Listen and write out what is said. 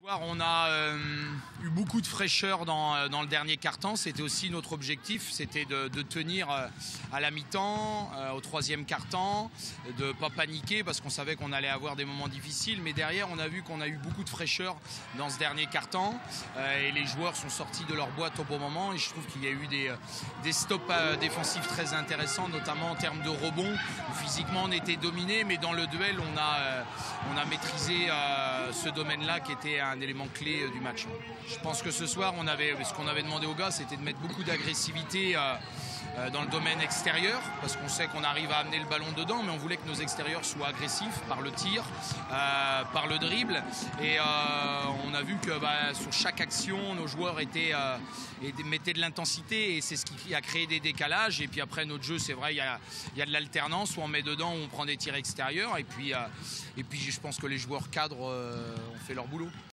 On a eu beaucoup de fraîcheur dans le dernier quart-temps. C'était aussi notre objectif, c'était de tenir à la mi-temps, au troisième quart-temps, de ne pas paniquer parce qu'on savait qu'on allait avoir des moments difficiles. Mais derrière, on a vu qu'on a eu beaucoup de fraîcheur dans ce dernier quart-temps et les joueurs sont sortis de leur boîte au bon moment. Et je trouve qu'il y a eu des stops défensifs très intéressants, notamment en termes de rebonds. Physiquement, on était dominé, mais dans le duel, on a maîtrisé ce domaine-là qui était un élément clé du match. Je pense que ce soir, ce qu'on avait demandé aux gars, c'était de mettre beaucoup d'agressivité dans le domaine extérieur, parce qu'on sait qu'on arrive à amener le ballon dedans, mais on voulait que nos extérieurs soient agressifs par le tir, par le dribble. Et on a vu que sur chaque action, nos joueurs mettaient de l'intensité, et c'est ce qui a créé des décalages. Et puis après, notre jeu, c'est vrai, il y a de l'alternance, où on met dedans, où on prend des tirs extérieurs. Et puis je pense que les joueurs cadres ont fait leur boulot.